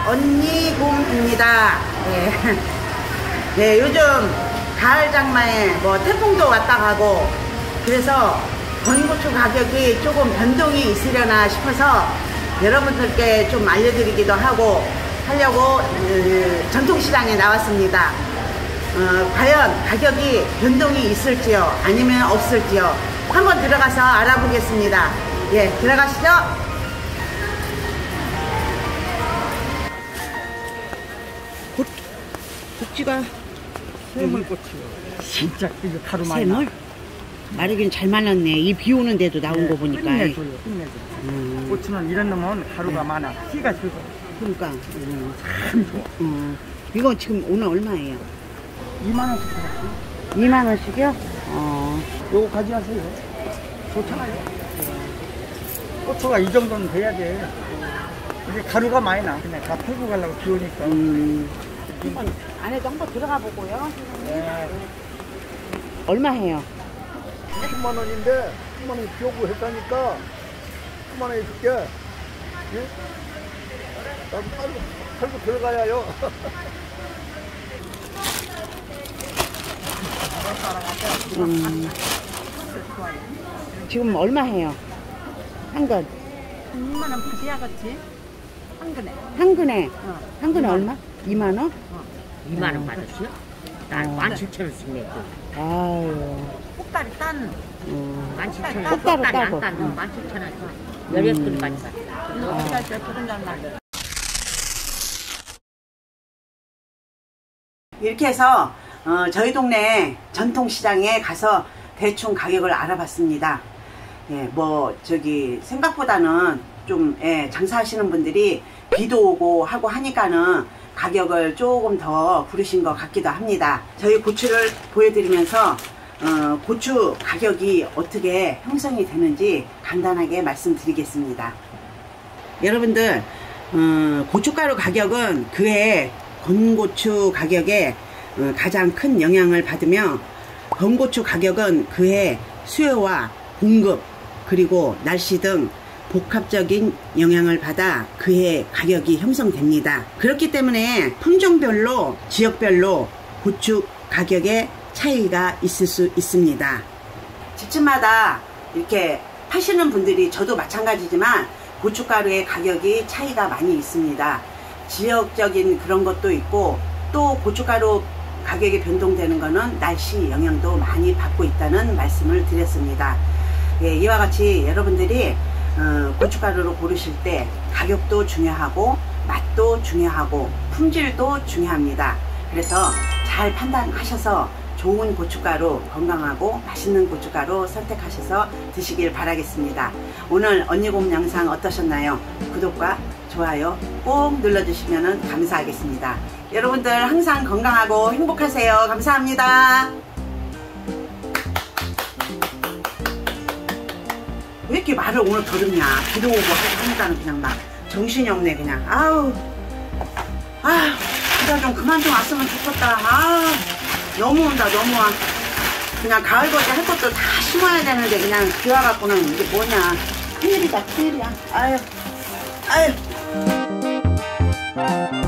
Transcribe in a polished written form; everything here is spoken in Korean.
언니곰입니다. 네. 네, 요즘 가을 장마에 뭐 태풍도 왔다 가고 그래서 건고추 가격이 조금 변동이 있으려나 싶어서 여러분들께 좀 알려드리기도 하려고 전통시장에 나왔습니다. 과연 가격이 변동이 있을지요 아니면 없을지요 한번 들어가서 알아보겠습니다. 예, 들어가시죠. 고추가 쇠물고추 진짜 이거 가루 많이 나. 마르긴 잘 말랐네. 이 비 오는데도 나온 거 보니까. 끝내줘요. 고추는 이런 놈은 가루가 많아. 씨가 적어. 그러니까 참 좋아. 이거 지금 오늘 얼마예요? 2만원씩 팔았지. 2만원씩이요? 요거 가져가세요. 좋잖아요. 고추가 이 정도는 돼야 돼. 이게 가루가 많이 나. 그냥 다 풀고 가려고 비 오니까. 한번 안에도 한번 들어가 보고요. 네. 얼마 해요? 10만원인데 10만원 비오고 했다니까 10만원 해줄게. 예? 나도 팔고 들어가야요. 지금 얼마 해요? 한 근? 2만원 받아야겠지? 한 근에. 한 근에? 한 근에 얼마? 2만원? 2만원 받았어요? 난 17,000원씩 냈고. 아유. 꼭다리 딴. 17,000원. 꽃가루 따고. 안 딴 17,000원. 16근 가니까. 어떻게 때 조금 잘만. 이렇게 해서 저희 동네 전통시장에 가서 대충 가격을 알아봤습니다. 예, 뭐 저기 생각보다는 좀 장사하시는 분들이 비도 오고 하고 하니까는 가격을 조금 더 부르신 것 같기도 합니다. 저희 고추를 보여드리면서 고추 가격이 어떻게 형성이 되는지 간단하게 말씀드리겠습니다. 여러분들 고춧가루 가격은 그해 건고추 가격에 가장 큰 영향을 받으며 건고추 가격은 그해 수요와 공급 그리고 날씨 등 복합적인 영향을 받아 그해 가격이 형성됩니다. 그렇기 때문에 품종별로 지역별로 고추 가격의 차이가 있을 수 있습니다. 집집마다 이렇게 파시는 분들이 저도 마찬가지지만 고춧가루의 가격이 차이가 많이 있습니다. 지역적인 그런 것도 있고 또 고춧가루 가격이 변동되는 것은 날씨 영향도 많이 받고 있다는 말씀을 드렸습니다. 예, 이와 같이 여러분들이 고춧가루를 고르실 때 가격도 중요하고 맛도 중요하고 품질도 중요합니다. 그래서 잘 판단하셔서 좋은 고춧가루, 건강하고 맛있는 고춧가루 선택하셔서 드시길 바라겠습니다. 오늘 언니곰 영상 어떠셨나요? 구독과 좋아요 꼭 눌러주시면 감사하겠습니다. 여러분들 항상 건강하고 행복하세요. 감사합니다. 왜 이렇게 말을 오늘 더듬냐? 비도 오고 하니까는 그냥 막 정신이 없네 그냥. 아우 비가 좀 그만 좀 왔으면 좋겠다. 너무 온다 너무 와. 그냥 가을거지 할 것도 다 심어야 되는데 그냥 비 와갖고는 이게 뭐냐. 큰일이다 큰일이야. 아유